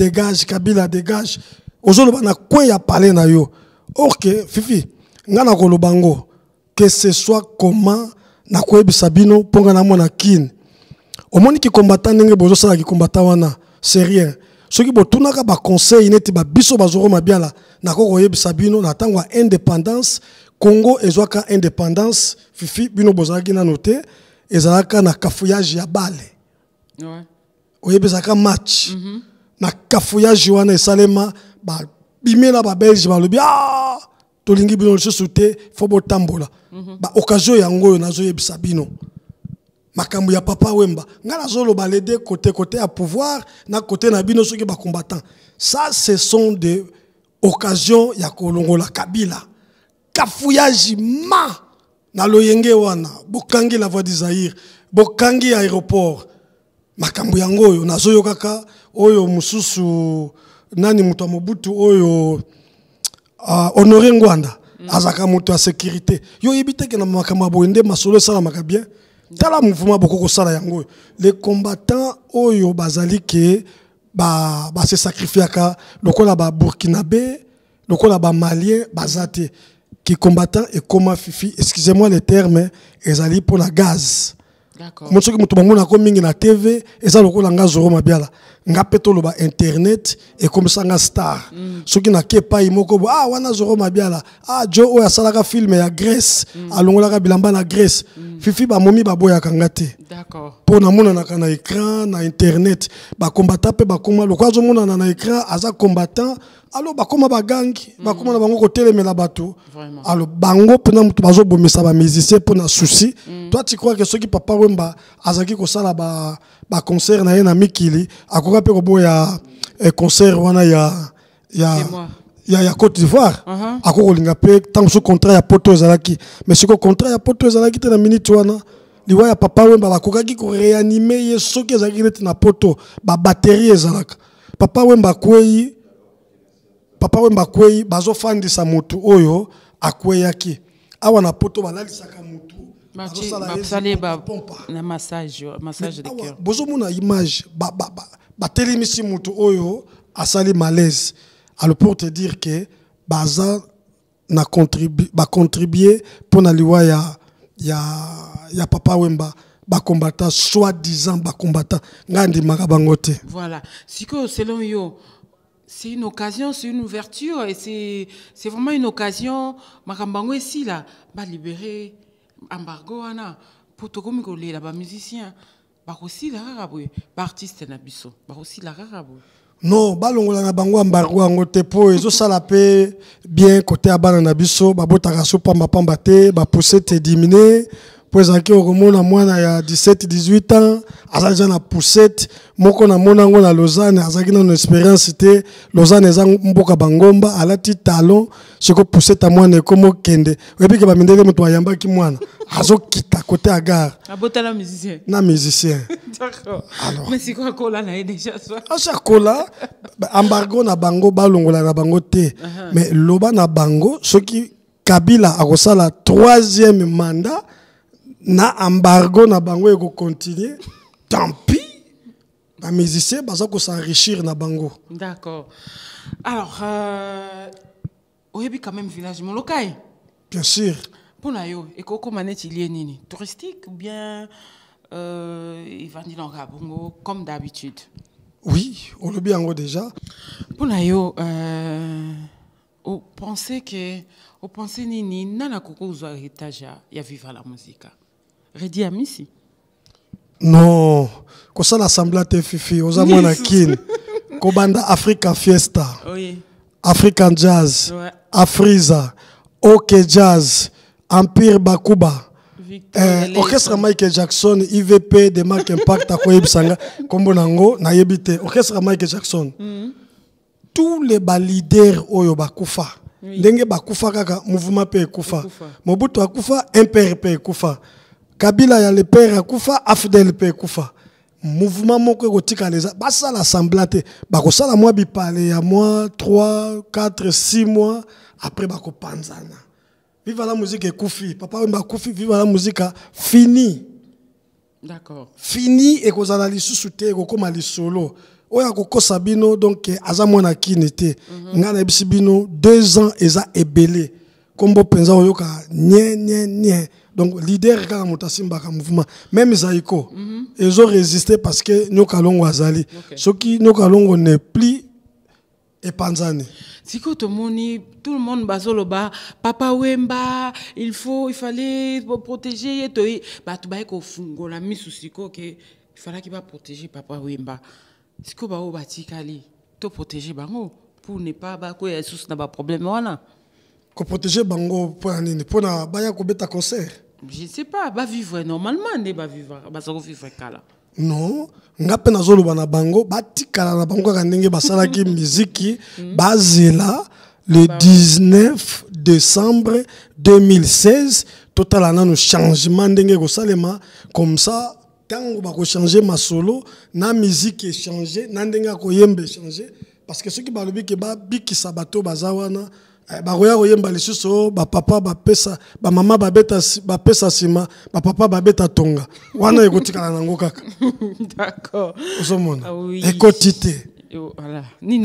dégage ozoloba na coin ya parler na yo OK fifi ngana kolobango que ce soit comment na koyebisa bino ponga na mona kin omoni ki combattant ndenge bozo sala ki combattant wana c'est rien soki botunaka ba conseil neti ba biso bazoro mabiala na ko koyebisa bino na tango indépendance Congo ezwaka indépendance fifi bino bozalaki na noté ezalaka na kafouillage ya bale oyebisaka match na kafouillage wana esalema ba bimela ba belge ba lobi tolingi bino lisusu te fo botambola ba occasion yango nazo yebisa bino makambo ya papa Wemba nga nazoloba les deux côté à pouvoir na côté na bino soki ba combattant ça ce sont des occasions ya kolongola Kabila kafouillage na loyenge wana bokangi la voie du Zaïre bokangi aéroport makambo yango oyo nazo kaka oyo mususu nani mutu Mobutu oyo Honoré Ngwanda azaka mutu a sécurité yo yebite ke na makambo boende masolo sala makabien tala mouvement boko sala yango les combattants oyo bazali ke ba se sacrifiaka lokola ba burkinabé lokola ba malien bazate qui combattant et comment fifi excusez-moi les termes ezali pour la gaz. D'accord. Moto ki mutu bango na ko mingi na TV eza lokola nga zoro mabiala nga peto loba internet et comme ça nga star soki na kepa imoko wana zoro mabiala jo o ya salaka film ya Grèce alongolaka bilamba na Grèce fifi ba momi ba boya kangate. D'accord. Pour na mona na écran na internet ba combattant pe ba koma lokwa zo mona na écran aza combattant alors ba koma ba gangi ba koma na bango ko telemela bato alors bango pena mutu bazo bomisa ba musicien pour na souci. Toi tu crois que ceux qui papa Wemba azaki ko sala ba concert na yena mikili akoka pe ko boya concert wana ya Côte d'Ivoire akoko linga pe tant sous contrat ya poto ezalaki mais siko contrat ya poto ezalaki te na minute wana liwa ya papa Wemba bakokaki ko réanimer ye soki ezalaki net na poto ba batterie ezalaka papa Wemba kwei bazo fandisa mutu oyo akweyaki awa na poto balalisaka mutu na massage de cœur bozo mona image ba telimisi mutu oyo asali malaise alors pour te dire que baza na contribuer pour na liwa ya papa Wemba ba combattant soi-disant ba combattant ngandi makabangote. Voilà siko selon yo c'est une occasion, c'est une ouverture et c'est vraiment une occasion makambango ici là ba libérer embargo ana pour to komi ko lela ba musicien ba aussi la rarabwe ba artiste na biso ba aussi la rarabwe non balongola na bango embargo ngo te po ezo sala pe bien côté abana na biso ba botaka so pamba te ba pousser te diminuer po ezalaki okomona mwana ya 17-18 ans aza déjà na poussette moko na mona ngo na Lausanne azalaki na expérience te Lausanne eza mboka bangomba alati talon siko poussette a mwana ekomo kende oyebike bamindele moto ayambaki mwana azokita côté à gare abotala musicien na musicien. D'accord. Alors mais c'est quoi kola na déjà ça achakola embargo na bango balongola na bango te mais loba na bango soki Kabila akosala 3e mandat na embargo na bango eko continuer tant pis ba musicien baza ko s'enrichir na bango. D'accord. Alors oyebi quand même village molokai Bien sûr. Pour yo ekoko maneti lié nini touristique ou bien Evangile Bongo comme d'habitude. Oui, on le bien déjà. Pour yo on pensait que on pensait nini nana koko uzwa héritage ya vivre la musique. Redi amisi. Non, ko ça l'assemblée te fifi oza mwana kin. Ko banda Africa Fiesta. Oui. African Jazz. Ouais. Afriza. OK Jazz. Empire Bakuba. Orchestre Michael Jackson, IVP de Mark Impact akoyebi sanga kombo nango na yebite. Orchestre Michael Jackson. Tous les leaders oyo bakufa. Ndenge bakufa kaka mouvement pe kufa. Mobutu akufa, MPR pe kufa. Kabila ya le père akufa, Afdel pe kufa. Mouvement moko kotika leza basa l'assemblée te. Bako sala moi bipale ya moi 3, 4, 6 mois après bako panzana. Viva la musique et koufi. Papa Wemba koufi, viva la musique fini. D'accord. Fini et qu'on a lisusu te ko koma li solo. Oya koko sabino donc aza mwana kinete. Ngana bisibino 2 ans eza ebelé. Kombo penza oyoka nye. Donc leader ka mutasimba ka mouvement même Zaiko ils ont résisté parce que nyoka longo azali. Ce qui nyoka longo n'est plus epanzani. Siko tout le monde bazoloba Papa Wemba il fallait protéger to ba tu ba ko fungola misu siko que il fallait qu'il va protéger Papa Wemba. Siko ba o batikali to protéger bango pour ne pas ba ko sous na ba problème wana. Ko protéger bango pour nini pour na baya ko beta concert. Je ne sais pas ba vivre normalement ne ba vivre ba so vivre kala. Non, ngape na zolo bana bango batikala na bango ka ndenge basala ki muziki bazela le 19 décembre 2016 total anano changement ndenge ko salema comme ça tango ba ko changer ma solo na musique est changé na ndenge ko yembe changer parce que ceux qui balobi ke ba bikisa bato bazawana ba roya yemba lisuso ba papa ba pesa ba mama ba beta ba pesa sima ba papa ba beta tonga wana ekotikala nango kaka. D'accord. Osomona Oui. ekotité voilà nini.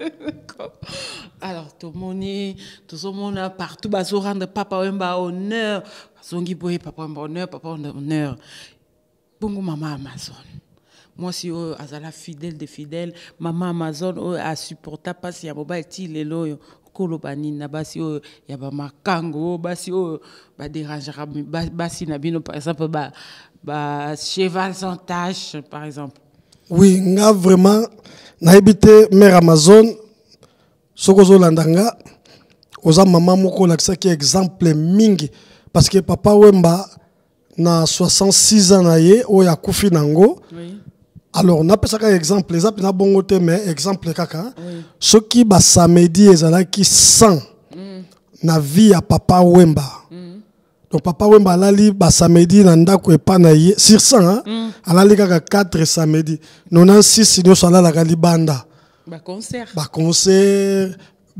Alors tout le monde partout bazo rendre Papa Wemba honneur zongi boye Papa Wemba honneur bongo mama Amazon. Moi si azala fidèle de fidèle mama Amazon a supporté pas si ya mobile ti lelo kolobani na basi ya ba makango basi ba dérangera basi na bino par exemple ba cheval sans tache par exemple. Oui, nga vraiment na ebité mère Amazon sokozo landanga oza mama moko lakisa ki exemple mingi parce que Papa Wemba na 66 ans na ye oya kufi nango. Oui. Alors, n'a pas ça exemple, exemple na bongo te mais exemple kaka. Ce qui ba samedi ezalaki 100 na vie ya Papa Wemba. Donc Papa Wemba alali ba samedi na ndako epa na ye sur 100 alali kaka 4 samedi. 96 nyo sala la galibanda. Ba concert. Ba concert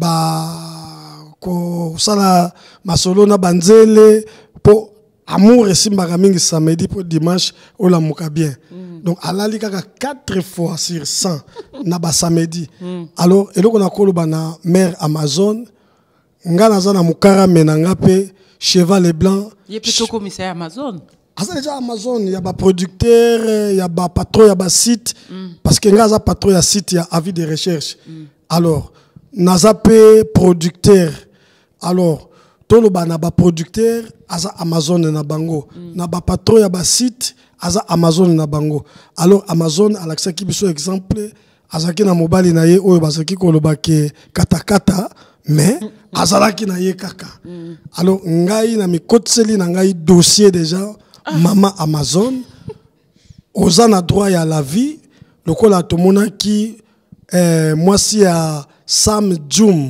ko sala masolo na banzele po amour esimbaka mingi samedi pour dimanche ola muka bien. Donc alali kaka 4 fois sur 100 na ba samedi. Alors eloko na koloba na mère Amazon ngana za na mukara menanga pe cheval blanc. Il plutôt commissaire Amazon. Asa déjà Amazon il y a ba producteur, il y a ba patron, il y a ba site parce que ngaza patron ya site ya avis de recherche. Alors naza pe producteur. Alors toloba na ba producteur asa Amazon na bango na ba patron ya ba site aza Amazon na bango. Alors Amazon alaksaki biso exemple azaki na mobali na ye oyo bazaki koloba ke katakata mais azalaki na ye kaka. Alors ngai na mikotseli na ngai dossier déjà Maman Amazon, Ozana droit à la vie, le col tout le monde qui, moi si à Sam Zoom,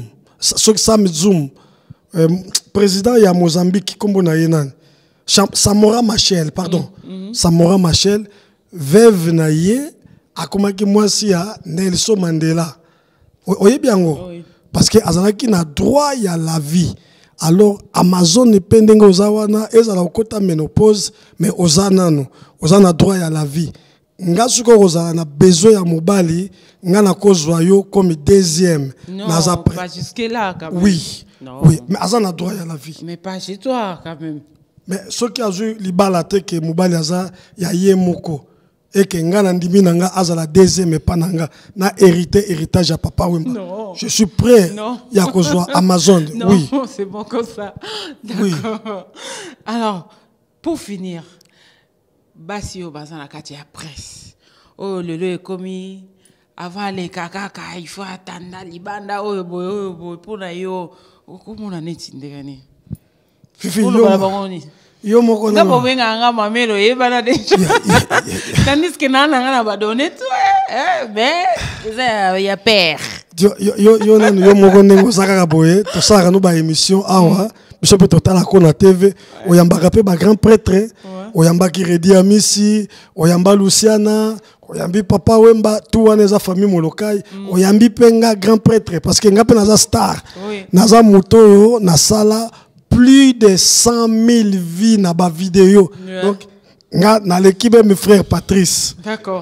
président ya Mozambique, comme on a yenan, Samora Machel, pardon, Samora Machel, veuve na ye, a comment que moi si à Nelson Mandela. Oye bien parce que azanaki na droit à la vie. Alors Amazon ne pendenge ozawana ezala okota ménopause mais ozana droit à la vie. Nga suko ozala na besoin ya mobali nga na kozwa yo comme deuxième. Non, pas jusque là quand même. Oui. Non. Oui, mais azana droit à la vie. Mais pas chez toi quand même. Mais ce qui a joué libala te que mobali aza ya ye moko. Et que nga ndimi nanga azala deuxième et pas nanga na héritage à papa Wemba. Non. Je suis prêt. Non. Ya kozwa Amazon. Non, oui. C'est bon comme ça. D'accord. Oui. Alors, pour finir, Basio Bazan la Katia presse. Oh, le est commis. Avant les caca, il faut attendre Libanda. Oh, boy, pour la yo. Comment on a net indégani? Fifi, yo moko na bo benga nga mamelo yebana deja tandis que nana nga na ba donner tout mais ya père yo nanu yo moko nengo saka boye to saka no ba émission awa biso pe total ko na TV oyambaka pe ba grand prêtre oyambaki Redi Amisi oyamba Luciana oyambi papa Wemba tout wana za famille molokai oyambi pe nga grand prêtre parce que nga pe naza star naza moto yo na sala plus de 100 000 vies dans ma vidéo. Donc, dans l'équipe, mes frères Patrice. D'accord.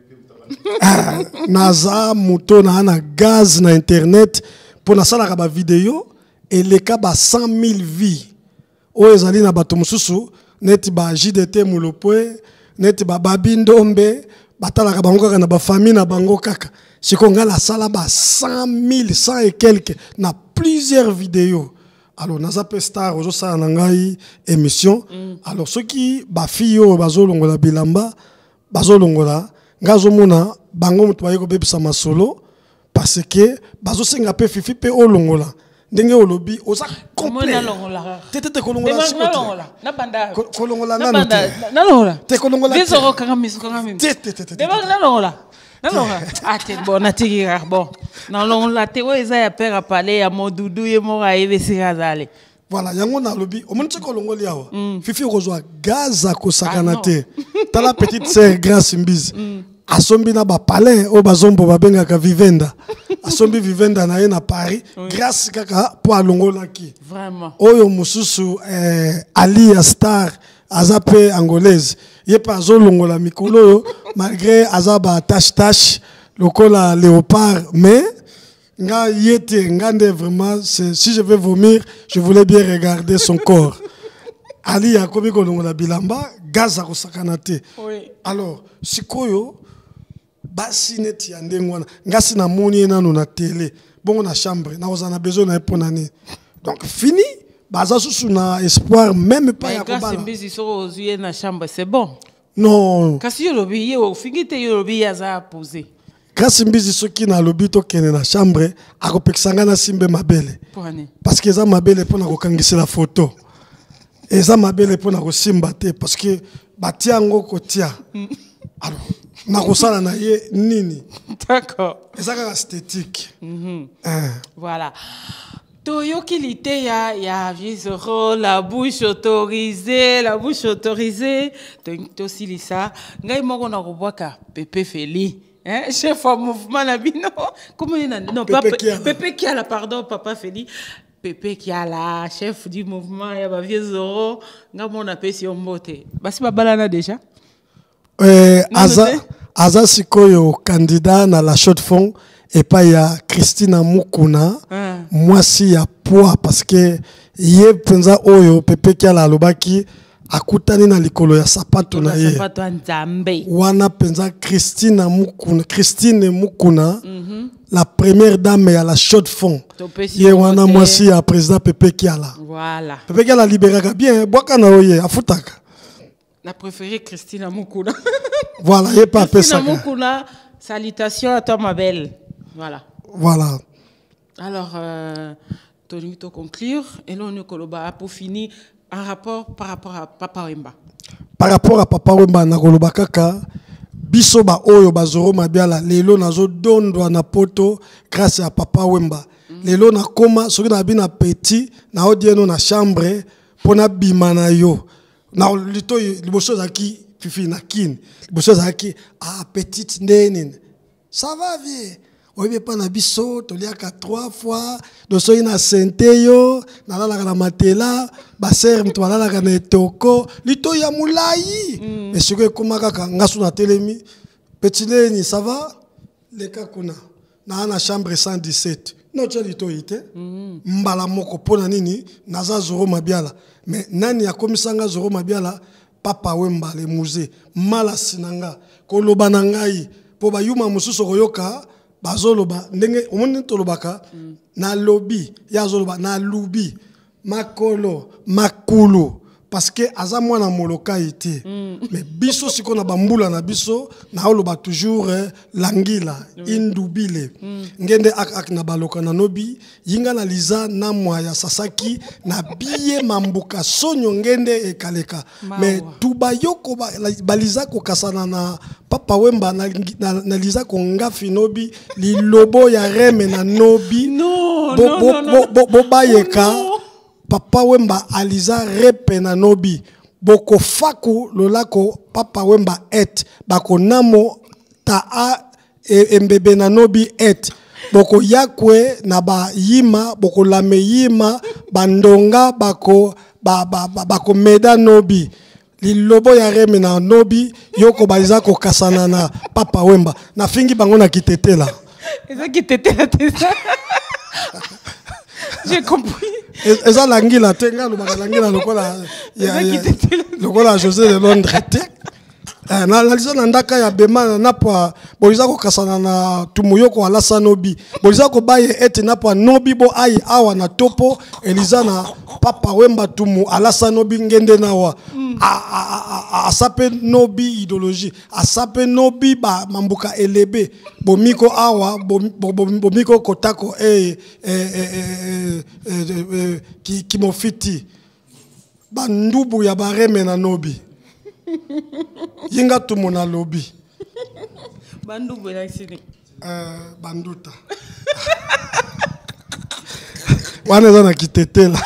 Naza, mouton, na gaz, na internet. Pour la vidéo, et les cas, 100 000 vies. O ezali na bato mususu, neti ba JDT Mulopwe, neti ba Babindombe, batala bango na ba famille na bango kaka. Sikonga la sala ba 100 000, 100 et quelques, na plusieurs vidéos. Alors, nous avons star aujourd'hui émission. Alors, ceux qui bafio bazolongola bilamba, bazolongola, ngazomona bango mutwaye ko bebisa masolo parce que bazosenga pe fifi pe olongola. Ndenge olobi oza complet. Tete kolongola longola. Na banda. Kolongola nanu. Na longola. Te kolongola. Desoro kangamiso kangamiso. Te. Na longola. Non, attends, bon, na tigira bon. Non, la théo eza ya père a parlé ya modoudou ye mora ebe sirazale. Voilà, yango na lobi, o monte ko longoli yawa. Fifi kozwa gaza ko sakanate. Tala petite sœur Grace Mbizi. Asombi na ba palais o bazombo babenga ka vivenda. Asombi vivenda na ye na Paris, grâce kaka po alongola ki. Vraiment. Oyo mususu Ali ya star azape angolaise. Ye pa zolongola mikolo yo malgré azaba tache lokola léopard mais nga yete ngande vraiment si je vais vomir je voulais bien regarder son corps. Ali ya komi kolongola bilamba gaza ko sakanate. Oui. Alors sikoyo basi neti ya ndengwana ngasi na moni nanu na télé bongo na chambre na ozana besoin na eponane. Donc fini baza susu na espoir même pas ya kobala. Kasi mbizi so ozuye na chambre c'est bon. Non. Kasi yolobi ye ofingite yolobi yaza poser. Kasi mbizi soki na lobi to kene na chambre akopekisanga na simbe mabele. Pourquoi? Parce que eza mabele pona ko kangisa la photo. Eza mabele pona ko simba te parce que batia ngo kotia. Alors na kosala na ye nini? D'accord. Eza ka esthétique. Voilà. Toyokilité ya visoro la bouche autorisée to silisa ngai moko na kobwaka Pepe Feli chef au mouvement na bino comment non pas Pepe Kiala pardon papa Feli Pepe Kiala chef du mouvement ya ba visoro ngai mona pesi ombote basi babalana déjà aza sikoyo candidat na la chaude fond et pas ya Christina Mukuna mwasi ya poids parce que ye penza oyo Pepe Kiala alobaki akutani na likolo ya sapato na ye wana penza Christine Mukuna la première dame ya la chaude fond ye wana mwasi ya président Pepe Kiala. Voilà. Pepe Kiala libéraka bien bwaka na oye afutaka la préférée Christina Mukuna. Voilà, ye pas Christina Mukuna, salutations à toi ma belle. Voilà. Voilà. Alors, to conclure, et là on est pour finir un rapport par rapport à Papa Wemba. par rapport à Papa Wemba na koloba kaka biso ba oyo bazoro mabiala lelo nazo dondwa na poto grâce à Papa Wemba. Lelo na koma soki na bina petit na odieno na chambre pona bima na yo. Na lito liboso zaki fifi na kin. Liboso zaki petite ndene. Ça va vie. Oye pas na biso toliaka 3 fois doso ina senteyo na la na matela ba ser mtwala la na etoko lito ya mulai. Mais ce que koma kaka ngasu na telemi petit ndene ça va les kakuna na chambre 117. Non, tu as dit mbala moko pona nini naza zoro mabiala mais nani ya komisanga zoro mabiala Papa Wemba le musée mala sinanga koloba na ngai po ba yuma mususu koyoka bazoloba ndenge omoni tolobaka na lobby ya zoloba na lubi makolo makulu parce que aza mwana moloka ite mais biso sikona bambula na biso na oloba toujours langila indubile ngende ak na baloka na nobi yinga na liza na mwa ya sasaki na biye mambuka sonyo ngende ekaleka mais tuba yoko baliza ko kasana na Papa Wemba na liza ko ngafi nobi lilobo ya reme na nobi bo bayeka Papa Wemba aliza repe na nobi boko faku lolako Papa Wemba et bako namo ta mbebe na nobi et boko yakwe na ba yima boko lame yima bandonga bako bako meda nobi lilobo ya reme na nobi yoko baliza ko kasana na Papa Wemba na fingi bango na kitetela eza kitetela tesa. J'ai compris. Et ça l'anguilla, tenga l'anguilla lokola José de Londres. Na lisa ndaka ya bema na pa boliza ko kasana na tumuyoko ala sanobi. Boliza ko baye ete na pa nobi bo ai awa na topo Eliza na Papa Wemba tumu ala sanobi ngende nawa. Asape nobi idéologie, asape nobi ba mambuka elebe bomiko awa bomiko kotako kimofiti bandubu ya bareme na nobi yinga tumona lobi bandubu ya sini banduta wana zana kitetela.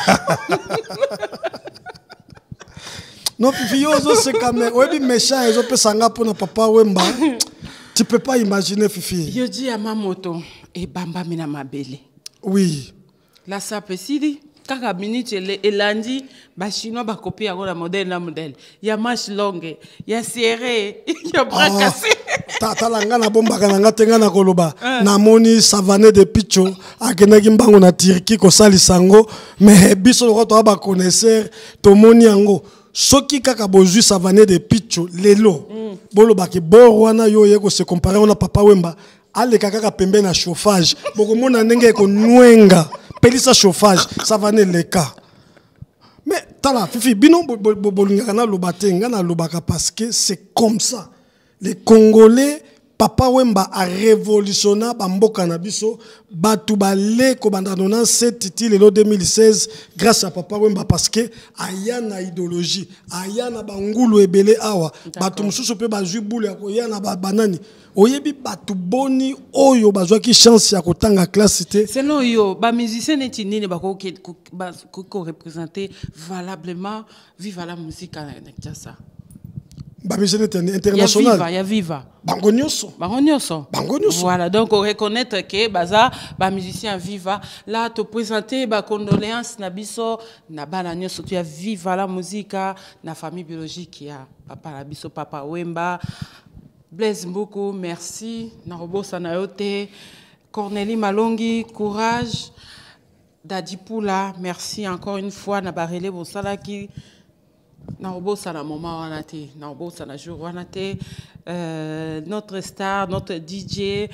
Non, Fifi, c'est quand même. Oui, méchant, ils ont fait ça pour Papa Wemba. Tu peux pas imaginer, Fifi. Je dis à ma moto, et Bamba mina mabele. Oui. La sape sidi, kaka minute et lundi, ba chinois ba copier à la modèle. Il y a manche longue, il y a serré, il y a bras cassé. Talanga na bomba kananga tenga na koloba. Na moni savane de picho, akenaki mbango na Turquie ko sali sango, mais biso lo to ba connaisseur, to moni yango. Soki kaka bozui savane de picho lelo bolo baki borwana yo yeko se comparer on a Papa Wemba ale kaka pembe na chauffage boko mona ndenge ko nwenga pelisa chauffage savane leka mais tala Fifi bino bolinga na lobatenga na lobaka parce que c'est comme ça les Congolais. Papa Wemba a révolutionné Bamboka Nabiso, Batu Bale, Kobandana, 7 titres, le 2016, grâce à Papa Wemba, parce que Ayana idéologie, Ayana Bangulu Ebele Awa, Batu Moussou pe Bajuboule, Ayana Banani, Oyebi Batu Boni, Oyo, Bazwa qui chance ya Kotanga classe cité. C'est non, yo, ba musicien n'est ni ne bako qui représenter valablement, vive la musique à ça. International. Il y a viva. Bangonioso. Voilà, donc on reconnaît que baza ba musicien viva là te présenter ba condoléances na biso na bana nyoso tu viva la musique na famille biologique ya papa la biso Papa Wemba. Blaise beaucoup, merci. Na robo sanayote Cornélie Malongi, courage. Dadi Poula, merci encore une fois na barele bosalaki. Notre star, notre DJ,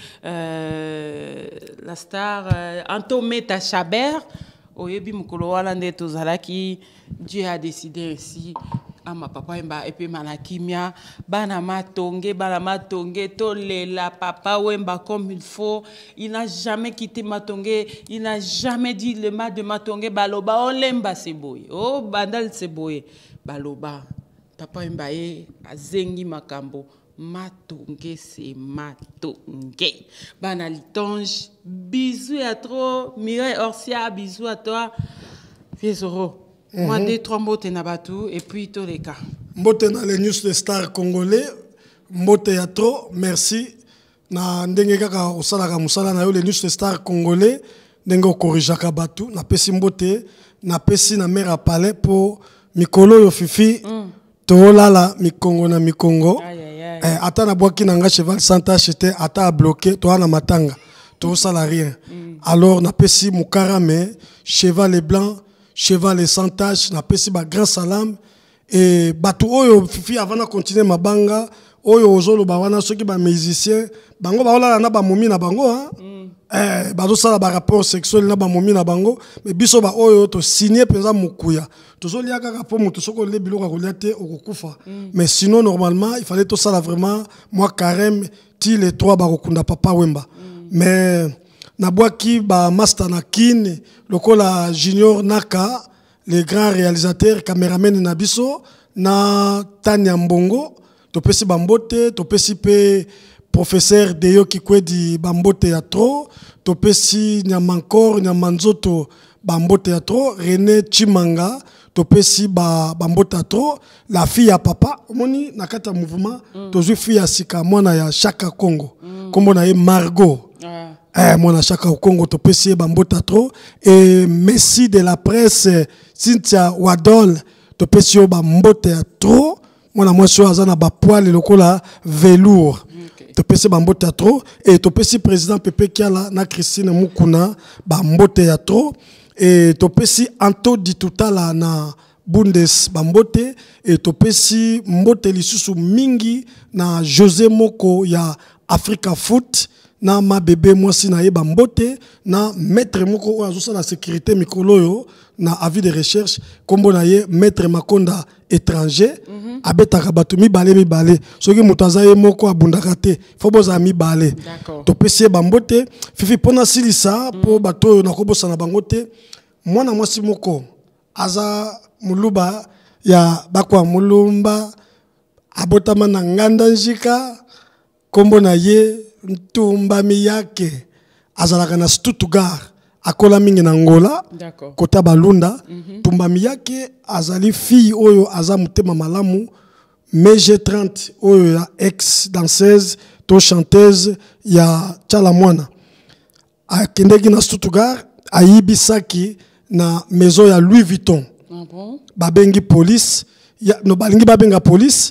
la star Antometa Chabert, Oyebi Mukolo Walande Tozalaki, Dieu a décidé ainsi. Ma papa Wemba et puis Manakimia, Banama Tonge, Tolela, Papa Wemba comme il faut. Il n'a jamais quitté Matonge, il n'a jamais dit le mal de Matonge, Baloba, Olemba Seboye, oh Bandal Seboye. Baloba, Papa Mbaye azengi makambo matonge c'est matonge. Bana Litonge, bisous à trop. Mireille Orsia, bisous à toi. Fiesoro. Moi, 2-3 mots te nabatu et puis tous les cas. Mbote na les news de Star Congolais. Mbote ya trop. Merci. Na ndenge kaka osalaka musala na yo les news de Star Congolais. Ndenge okorijaka batu. Na pesi mbote. Na pesi na mère à palais pour mikolo yo fifi. Toolala mikongo na mikongo. Ata na boaki nanga cheval santa acheté ata bloqué. Toa na matanga. Toa sala rien. Alors na pesi mukarame. Cheval et blanc. Cheval et sans tache, na pesi ba grand salam et batu oyo fifi avant de continuer ma banga oyo ozolo ba wana soki ba musicien bango ba ola na ba momi na bango hein ba do sala ba rapport sexuel na ba momi na bango mais biso ba oyo to signer penza mukuya tozo lia kaka po mutu soko le biloko ko liate okukufa mais sinon normalement il fallait to sala vraiment moi carême ti les trois ba kokunda papa Wemba mais Nabwaki ba master na kin lokola Junior Naka les grands réalisateurs caméramen na biso na Tania Mbongo topesi bambote topesi pe professeur Deyo Kikwedi bambote ya tro topesi Nyamankor Nyamanzoto bambote ya tro René Chimanga topesi bambote ya tro la fille à papa omoni na kata mouvement tozui fille ya sika mwana ya Chaka Congo kombo na ye Margot mon chaka au Congo to pesi bambota trop et Messi de la presse Cynthia Wadol to pesi bambota trop mon moi so azana ba poil lokola velours to pesi bambota trop et to pesi président Pepe Kiala na Christine Mukuna bambota trop et to pesi Anto Ditutala na Bundes bambote et to pesi mbote lisusu mingi na José Moko ya Africa Foot na ma bébé moi si na yeba mbote na maître moko azosa la sécurité mikoloyo na avis de recherche kombo na ye maître Makonda étranger abetaka bato mibale soki mutaza ye moko abundaka te fo boza mibale to pesi bambote fifi pona silisa po bato na kobosa na bangote mwana mwasi moko aza muluba ya bakwa mulumba abotama na nganda njika kombo na ye Ntumbami yake azalaka na Stuttgart akola mingi na Angola kota balunda tumbami yake azali fille oyo aza mutema malamu Meje 30 oyo ya ex danseuse to chanteuse ya Chala Mwana akendeki na Stuttgart ayibisaki na maison ya Louis Vuitton babengi police ya no balingi babenga police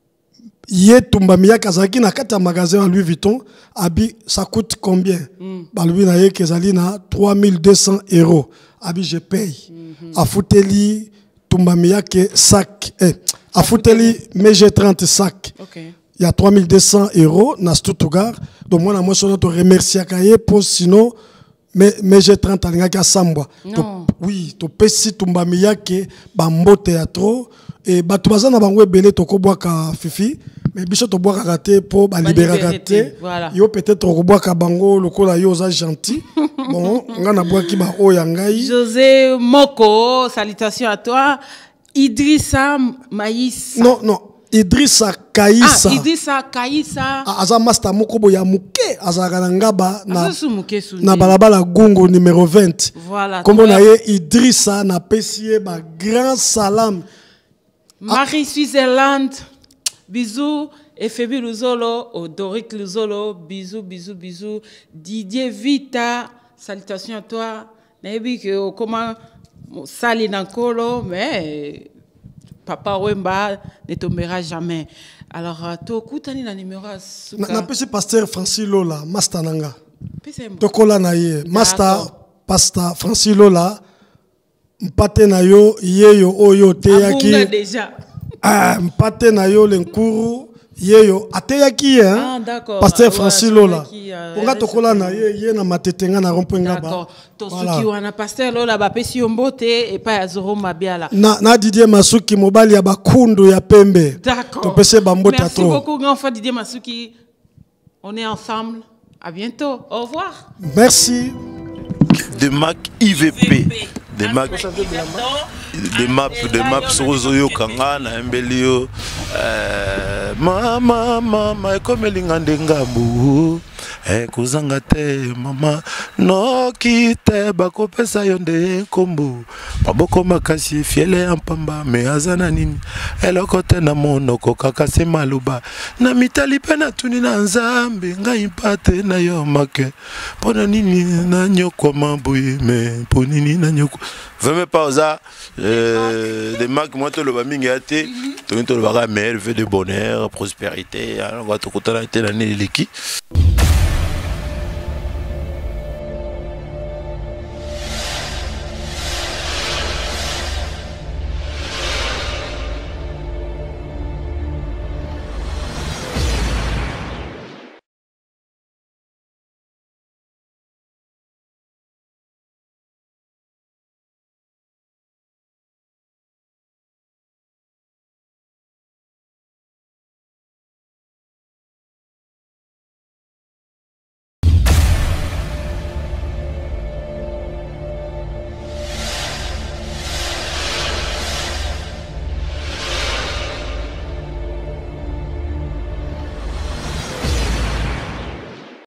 Yé tumbami yake azaki na kata magasin à Louis Vuitton abi ça coûte combien balubi na ye kezali na 3200 €. Abi je paye afuteli tumbami yake sac afuteli Meje 30 sac il y a 3200 € na Stuttgart donc moi na moi sono to remercier kaye pour sinon Meje 30 alingaki asambwa oui to pesi tumbami yake bambote ya trop et bato baza na bango ebele tokobwaka fifi mais biso tobwaka kate po ba libérer te yo peut-être tokobwaka bango lokola yo za gentil bon nga na bwaki ba oya ngai José Moko salutations à toi Idrissa Maïs non Idrissa Kaïssa Idrissa Kaïssa aza master moko boya muke azaka na ngaba na balabala Gungo numéro 20 voilà kombo na ye Idrissa na pesi ba grand salam Marie Switzerland bisous Ephébi Luzolo Doric Luzolo bisous Didier Vita salutations à toi nayebi que comment sali nankolo mais Papa Wemba ne tombera jamais. Alors, tu as na numéro na pesi pasteur Francis Lola, master nanga. Tokola na ye, master pasteur Francis Lola, mpate na yo yeyo oyo teyaki. Déjà. Mpate na yo lenkuru yeyo ateyaki hein. D'accord. Pasteur Francis Lola. Ponga tokola na ye na matetenga na rompenga ba. D'accord. Tosuki wana pasteur Lola ba pesi yombote et pas ya Zoro Mabiala. Na Didier Masuki mobali ya bakundu ya pembe. D'accord. To pese bambota trop. Merci beaucoup grand frère Didier Masuki. On est ensemble. À bientôt. Au revoir. Merci. De Mac IVP. des maps sozo kanga na embelio mama ekomeli ngande ngambu kozanga te mama noki te bakopesa yo nde kombo maboko makasi fiele ya mpamba me azana nini eloko te na monoko kaka se maluba na mitali pe na tuni na nzambe ngai mpate na yo make mpona nini na nyokwa maboye me mpo nini na nyokwa vraiment pas oza des marques moi to loba mingi ate to to loba meilleur vœu de bonheur prospérité alors va to kotana te na neleki